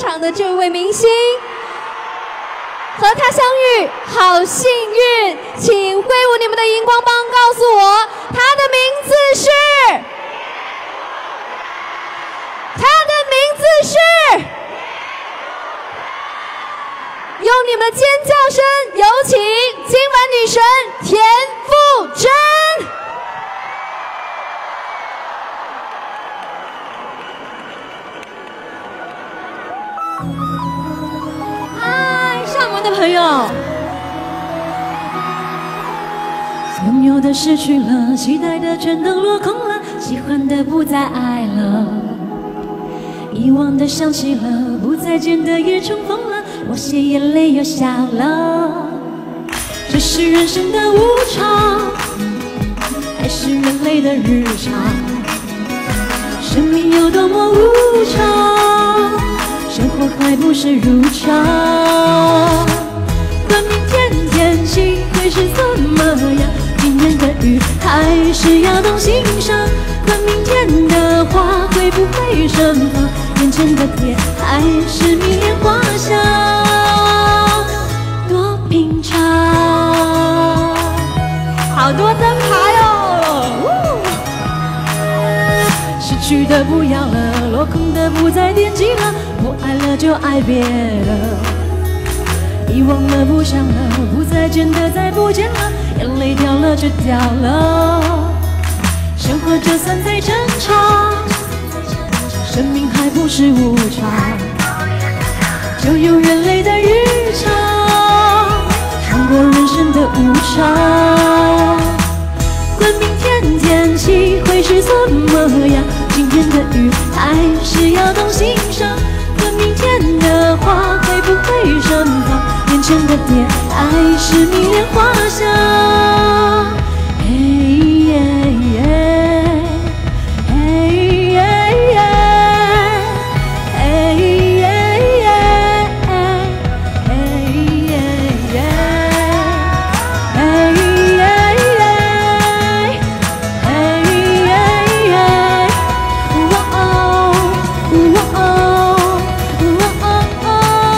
场的这位明星，和他相遇好幸运，请挥舞你们的荧光棒，告诉我他的名字是，用你们的尖叫声，有请今晚女神田馥甄。嗨，上完的朋友，拥有的失去了，期待的全都落空了，喜欢的不再爱了，遗忘的想起了，不再见的也重逢了，我些眼泪又下了。这是人生的无常，还是人类的日常？生命有多么无常，生活还不是如常。管明天天气会是怎么样，今天的雨还是要懂欣赏。管明天的花会不会盛放，眼前的蝶还是迷恋花香，多平常。好多灯牌哦！失去的不要了，落空的不再惦记了，不爱了就爱别了，遗忘了不想了，不再见的再不见了，眼泪掉了就掉了。生活就算再正常，生命还不是无常，就有人类的日常，尝过人生的无常。管明天天气会是怎么样，今天的雨还是要懂欣赏。管明天的花会不会盛放，眼前的蝶还是迷恋花香。嘿耶耶，嘿耶耶，嘿耶耶，嘿耶耶，嘿耶耶，嘿耶耶，哇哦哇哦哇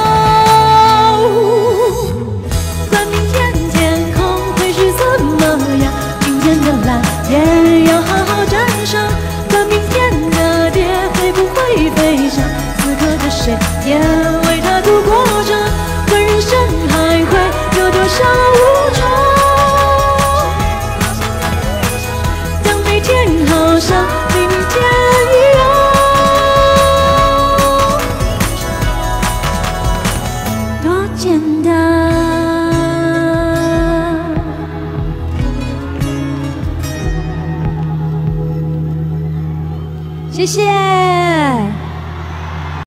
哦。管明天天空会是怎么样，今天的蓝也要好好站上。管明天的蝶会不会飞翔，此刻的谁也为它度过着。管人生还会有多少无常，当每天好像比明天一样，多简单。谢谢。